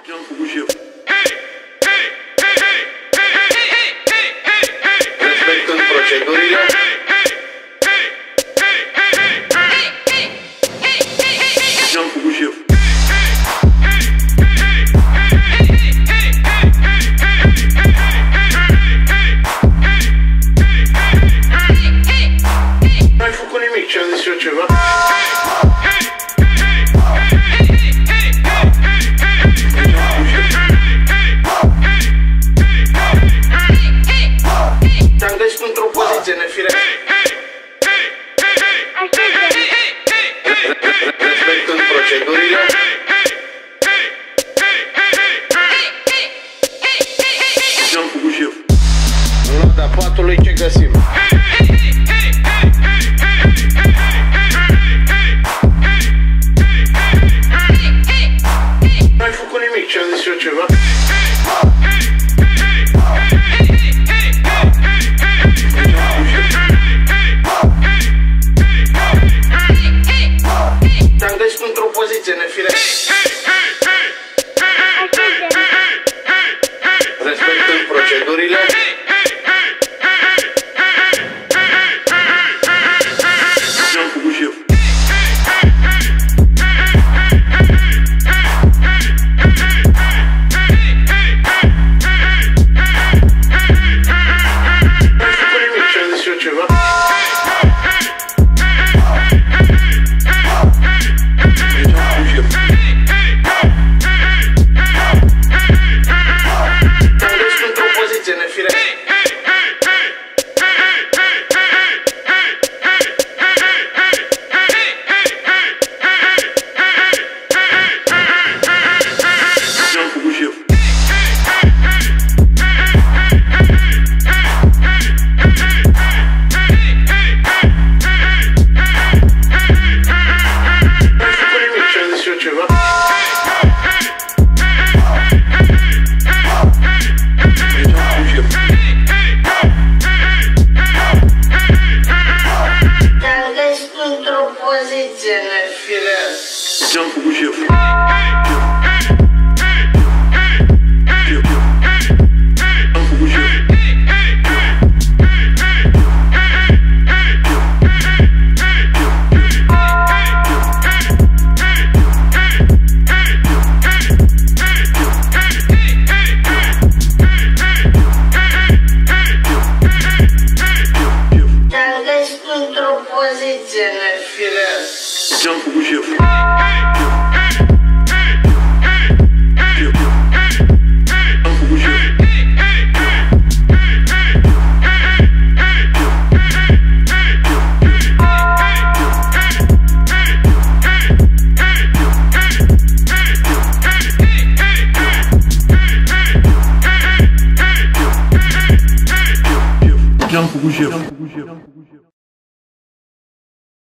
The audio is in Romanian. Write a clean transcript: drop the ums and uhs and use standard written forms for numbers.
Ce-am făcut și eu. Respectând procedurile, Ce-am făcut și eu. n-ai făcut nimic, ce-am zis eu ceva. Te-am găsit într-o poziție nefirească. Respectând procedurile, Ce-am făcut și eu. în lada patului ce găsim? N-ai făcut nimic, ce-am zis eu ceva. Te-am găsit într-o poziție nefirească. Respectând procedurile, Ce-am făcut și eu. n-ai făcut nimic, ce-am zis eu ceva. Te-am găsit într-o poziție nefirească. Ce-am făcut și eu. N-ai făcut nimic, ce-am zis eu ceva. Te-am găsit într-o poziție nefirească. Ce-am făcut și eu. Ce-am făcut și eu. Te-am găsit într-o poziție nefirească. Ce-am făcut și eu. Ce-am făcut și eu. Ce-am făcut și eu.